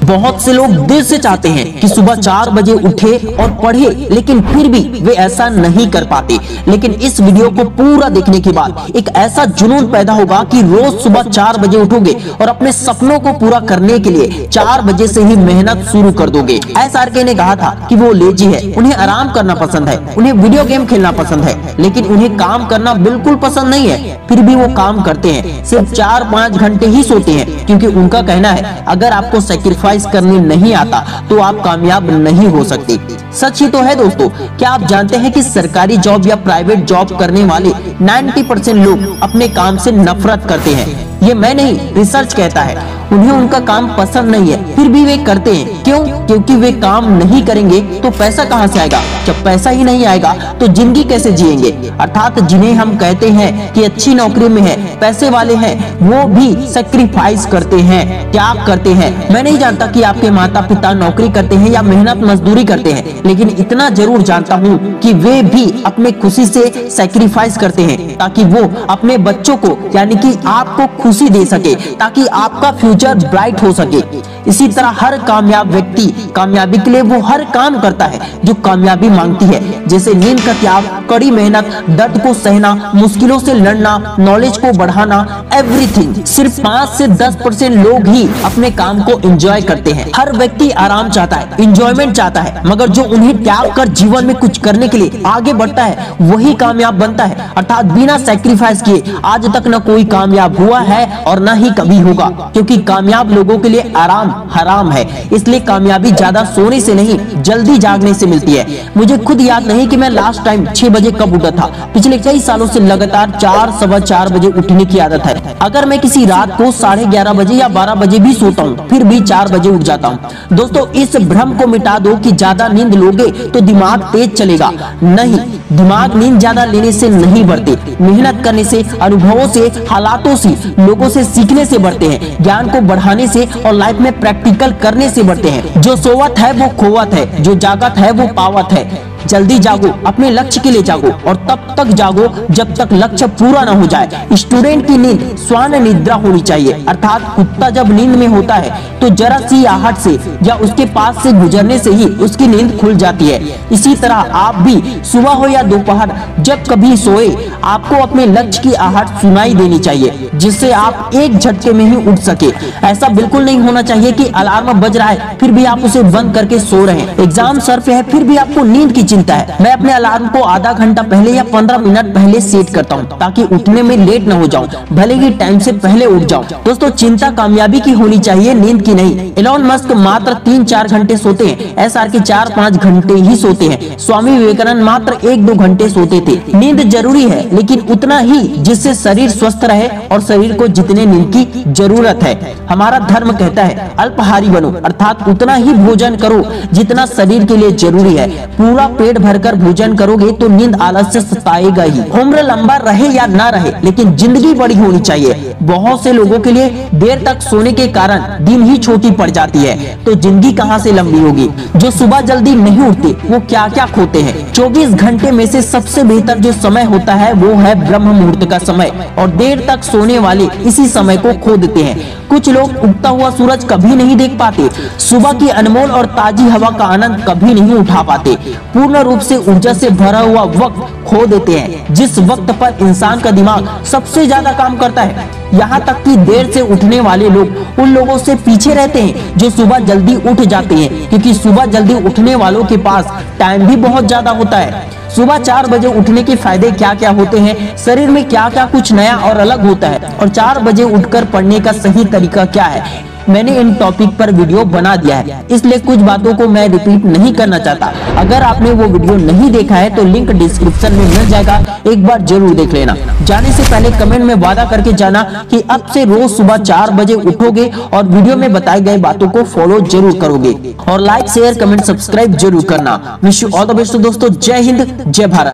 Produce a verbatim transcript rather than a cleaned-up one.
बहुत से लोग दिल से चाहते हैं कि सुबह चार बजे उठे और पढ़े, लेकिन फिर भी वे ऐसा नहीं कर पाते। लेकिन इस वीडियो को पूरा देखने के बाद एक ऐसा जुनून पैदा होगा कि रोज सुबह चार बजे उठोगे और अपने सपनों को पूरा करने के लिए चार बजे से ही मेहनत शुरू कर दोगे। एस आर के ने कहा था कि वो लेजी है, उन्हें आराम करना पसंद है, उन्हें वीडियो गेम खेलना पसंद है, लेकिन उन्हें काम करना बिल्कुल पसंद नहीं है। फिर भी वो काम करते हैं, सिर्फ चार पाँच घंटे ही सोते हैं, क्योंकि उनका कहना है अगर आपको सैक्रिफाइस करने नहीं आता तो आप कामयाब नहीं हो सकते। सच ही तो है दोस्तों। क्या आप जानते हैं कि सरकारी जॉब या प्राइवेट जॉब करने वाले नब्बे परसेंट लोग अपने काम से नफरत करते हैं? ये मैं नहीं, रिसर्च कहता है। उन्हें उनका काम पसंद नहीं है, फिर भी वे करते हैं। क्यों? क्योंकि वे काम नहीं करेंगे तो पैसा कहां से आएगा? जब पैसा ही नहीं आएगा तो जिंदगी कैसे जिएंगे? अर्थात जिन्हें हम कहते हैं कि अच्छी नौकरी में है, पैसे वाले हैं, वो भी सैक्रिफाइस करते हैं, त्याग करते हैं। मैं नहीं जानता कि आपके माता पिता नौकरी करते हैं या मेहनत मजदूरी करते हैं, लेकिन इतना जरूर जानता हूँ कि वे भी अपने खुशी से सैक्रिफाइस करते हैं ताकि वो अपने बच्चों को यानी कि आपको खुशी दे सके, ताकि आपका फ्यूचर ब्राइट हो सके। इसी तरह हर कामयाब व्यक्ति कामयाबी के लिए वो हर काम करता है जो कामयाबी मांगती है, जैसे नींद का त्याग, कड़ी मेहनत, दर्द को सहना, मुश्किलों से लड़ना, नॉलेज को बढ़ाना, एवरीथिंग। सिर्फ पाँच से दस परसेंट लोग ही अपने काम को एंजॉय करते हैं। हर व्यक्ति आराम चाहता है, एंजॉयमेंट चाहता है, मगर जो उन्हें त्याग कर जीवन में कुछ करने के लिए आगे बढ़ता है वही कामयाब बनता है। अर्थात बिना सैक्रिफाइस किए आज तक न कोई कामयाब हुआ है और न ही कभी होगा, क्योंकि कामयाब लोगों के लिए आराम हराम है। इसलिए कामयाबी ज्यादा सोने से नहीं, जल्दी जागने से मिलती है। मुझे खुद याद नहीं कि मैं लास्ट टाइम छह बजे कब उठा था। पिछले कई सालों से लगातार चार सवा चार बजे उठने की आदत है। अगर मैं किसी रात को साढ़े ग्यारह बजे या बारह बजे भी सोता हूँ, फिर भी चार बजे उठ जाता हूँ। दोस्तों, इस भ्रम को मिटा दो कि ज्यादा नींद लोगे तो दिमाग तेज चलेगा। नहीं, दिमाग नींद ज्यादा लेने से नहीं बढ़ते, मेहनत करने से, अनुभवों से, हालातों से, लोगों से सीखने से बढ़ते हैं, ज्ञान को बढ़ाने से और लाइफ में प्रैक्टिकल करने से बढ़ते हैं। जो सोवत है वो खोवत है, जो जागत है वो पावत है। जल्दी जागो, अपने लक्ष्य के लिए जागो और तब तक जागो जब तक लक्ष्य पूरा ना हो जाए। स्टूडेंट की नींद स्वान निद्रा होनी चाहिए, अर्थात कुत्ता जब नींद में होता है तो जरा सी आहट से या उसके पास से गुजरने से ही उसकी नींद खुल जाती है। इसी तरह आप भी सुबह हो या दोपहर जब कभी सोए, आपको अपने लक्ष्य की आहट सुनाई देनी चाहिए, जिससे आप एक झटके में ही उठ सके। ऐसा बिल्कुल नहीं होना चाहिए कि अलार्म बज रहा है फिर भी आप उसे बंद करके सो रहे हैं। एग्जाम सर पे है फिर भी आपको नींद की चिंता है। मैं अपने अलार्म को आधा घंटा पहले या पंद्रह मिनट पहले सेट करता हूँ ताकि उठने में लेट न हो जाऊं, भले ही टाइम से पहले उठ जाऊं। दोस्तों, चिंता कामयाबी की होनी चाहिए, नींद की नहीं। एलोन मस्क मात्र तीन चार घंटे सोते हैं, एस आर के चार पाँच घंटे ही सोते हैं। स्वामी विवेकानंद मात्र एक दो घंटे सोते थे। नींद जरूरी है, लेकिन उतना ही जिससे शरीर स्वस्थ रहे और शरीर को जितने नींद की जरूरत है। हमारा धर्म कहता है अल्पाहारी बनो, अर्थात उतना ही भोजन करो जितना शरीर के लिए जरूरी है। पूरा पेट भरकर भोजन करोगे तो नींद आलस्य सताएगा ही। उम्र लंबा रहे या ना रहे, लेकिन जिंदगी बड़ी होनी चाहिए। बहुत से लोगों के लिए देर तक सोने के कारण दिन ही छोटी पड़ जाती है, तो जिंदगी कहां से लंबी होगी। जो सुबह जल्दी नहीं उठते वो क्या क्या खोते हैं। चौबीस घंटे में से सबसे बेहतर जो समय होता है वो है ब्रह्म मुहूर्त का समय, और देर तक सोने वाले इसी समय को खो देते हैं। कुछ लोग उगता हुआ सूरज कभी नहीं देख पाते, सुबह की अनमोल और ताजी हवा का आनंद कभी नहीं उठा पाते, पूर्ण रूप से ऊर्जा से भरा हुआ वक्त खो देते हैं, जिस वक्त पर इंसान का दिमाग सबसे ज्यादा काम करता है। यहाँ तक कि देर से उठने वाले लोग उन लोगों से पीछे रहते हैं जो सुबह जल्दी उठ जाते हैं, क्योंकि सुबह जल्दी उठने वालों के पास टाइम भी बहुत ज्यादा होता है। सुबह चार बजे उठने के फायदे क्या क्या होते हैं, शरीर में क्या क्या कुछ नया और अलग होता है, और चार बजे उठकर पढ़ने का सही तरीका क्या है, मैंने इन टॉपिक पर वीडियो बना दिया है, इसलिए कुछ बातों को मैं रिपीट नहीं करना चाहता। अगर आपने वो वीडियो नहीं देखा है तो लिंक डिस्क्रिप्शन में मिल जाएगा, एक बार जरूर देख लेना। जाने से पहले कमेंट में वादा करके जाना कि अब से रोज सुबह चार बजे उठोगे और वीडियो में बताई गई बातों को फॉलो जरूर करोगे, और लाइक शेयर कमेंट सब्सक्राइब जरूर करना। Wish you all the best दोस्तों। जय हिंद, जय भारत।